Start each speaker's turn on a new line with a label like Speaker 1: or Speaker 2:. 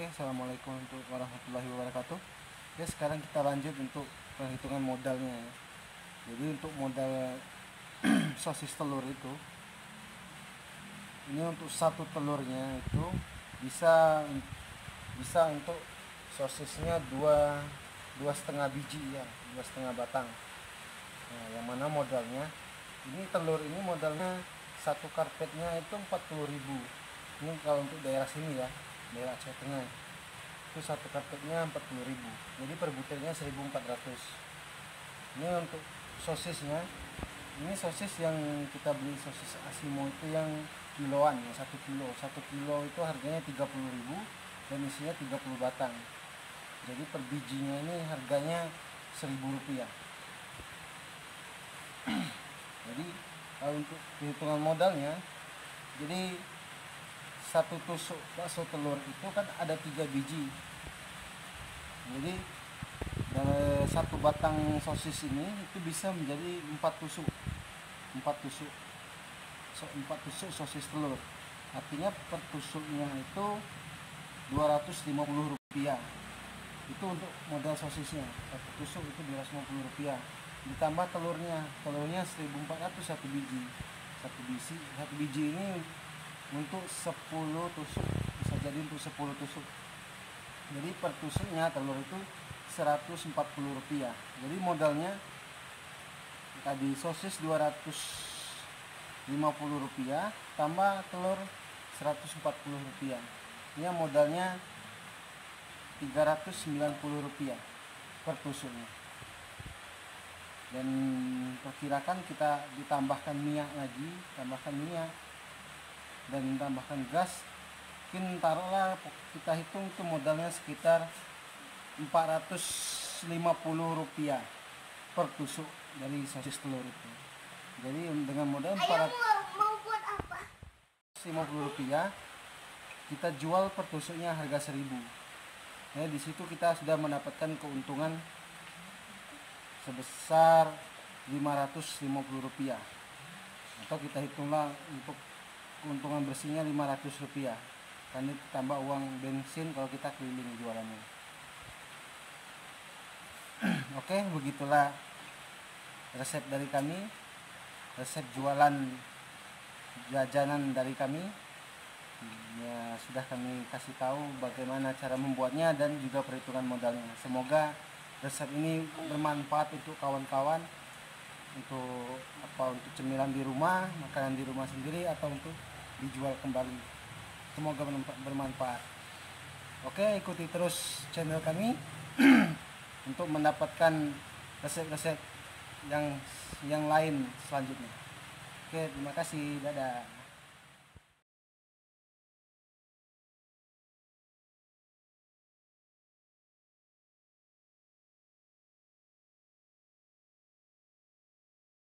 Speaker 1: Assalamualaikum warahmatullahi wabarakatuh. Oke, sekarang kita lanjut untuk perhitungan modalnya ya. Jadi untuk modal sosis telur itu, ini untuk satu telurnya itu bisa bisa untuk sosisnya dua setengah biji ya, dua setengah batang. Nah, yang mana modalnya ini telur ini modalnya satu karpetnya itu 40.000. Ini kalau untuk daerah sini ya, daerah Aceh Tengah itu satu karpetnya 40.000, jadi per butirnya 1.400. Ini untuk sosisnya, ini sosis yang kita beli sosis Asimo itu yang kiloan ya, 1 kilo itu harganya 30.000 dan isinya 30 batang, jadi per bijinya ini harganya Rp1.000. Jadi kalau untuk perhitungan modalnya, jadi satu tusuk bakso telur itu kan ada 3 biji. Jadi dari satu batang sosis ini itu bisa menjadi 4 tusuk. 4 tusuk. 4 tusuk sosis telur. Artinya per tusuknya itu Rp250. Itu untuk modal sosisnya. Satu tusuk itu Rp250. Ditambah telurnya 1.400 satu biji. Satu biji ini untuk 10 tusuk, bisa jadi untuk 10 tusuk. Jadi per tusuknya telur itu Rp140. Jadi modalnya tadi sosis Rp250 tambah telur Rp140. Ini modalnya Rp390 per tusuknya. Dan perkirakan kita ditambahkan minyak lagi, dan tambahkan gas, mungkin taruhlah kita hitung itu modalnya sekitar Rp450 per tusuk dari sosis telur itu. Jadi dengan modal Rp450 kita jual per tusuknya harga 1.000. Nah, di situ kita sudah mendapatkan keuntungan sebesar Rp550, atau kita hitunglah untuk keuntungan bersihnya Rp500, karena ditambah uang bensin kalau kita keliling jualannya. Oke, begitulah resep dari kami, resep jualan jajanan dari kami ya, sudah kami kasih tahu bagaimana cara membuatnya dan juga perhitungan modalnya. Semoga resep ini bermanfaat untuk kawan-kawan, untuk cemilan di rumah, makanan di rumah sendiri, atau untuk dijual kembali. Semoga bermanfaat. Oke, ikuti terus channel kami untuk mendapatkan resep-resep yang lain selanjutnya. Oke, terima kasih. Dadah.